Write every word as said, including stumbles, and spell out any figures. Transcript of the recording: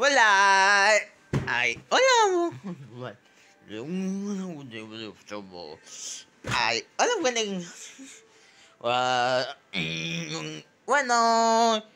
Wala. Ay, alam mo. Ay, alam ko na yung... Wa- Bueno,